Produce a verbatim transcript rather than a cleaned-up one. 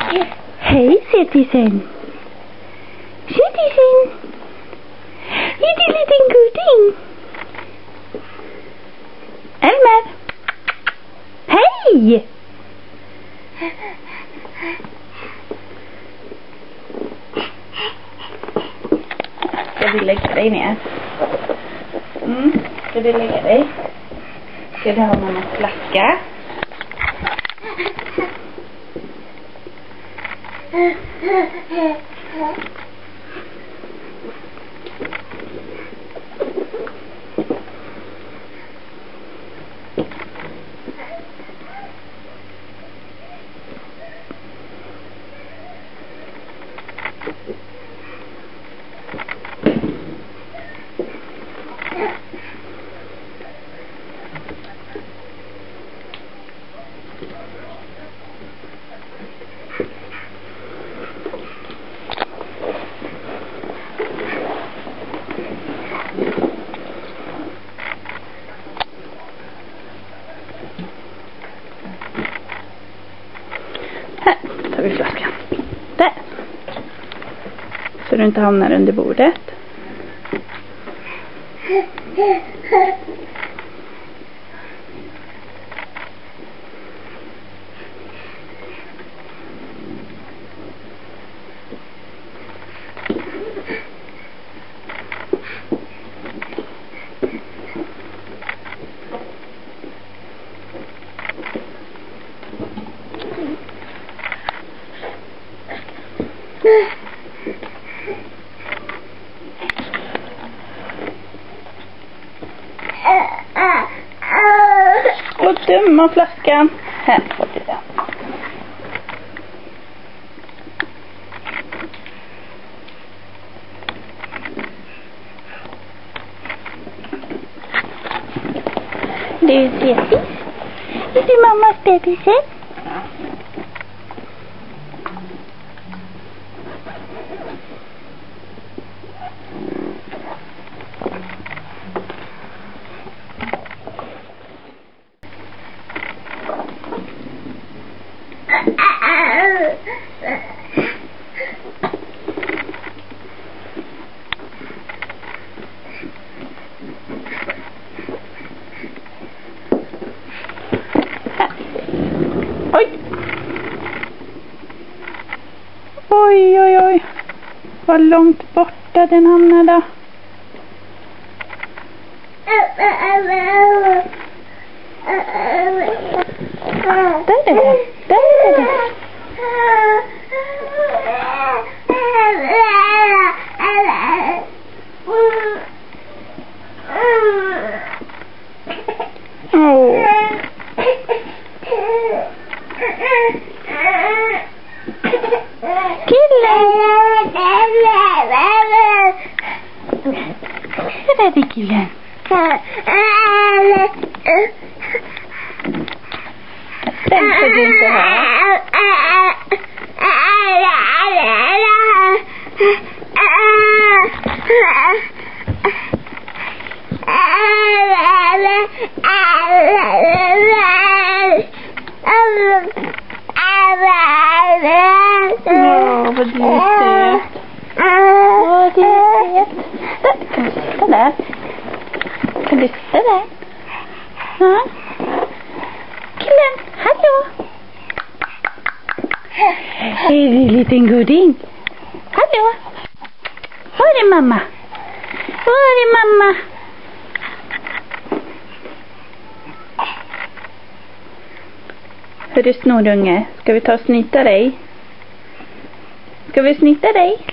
Hej sötisen. Sötisen. Är du liten goding? Elmer. Hej! Ska du lägga dig ner? Mm, ska du lägga dig? Ska du ha mammas flaska? Här tar vi flaskan. Där. Så du inte hamnar under bordet. Och dumma flaskan. Här får du den. Du bebis. Är du mammas bebis? Oj! Oj, oj, oj. Vad långt borta den hamnade. Där är det. Där är det. Åh. Killen! Där är det killen. Den får du inte ha. Åh, vad du är söt. Åh, du är söt. Kan du sitta där? Kan du sitta där? Ja. Killen, hallå. Hej, du liten goding. Hallå. Var är mamma? Var är mamma? Hör du snorunge, ska vi ta och snyta dig? Ska vi snyta dig?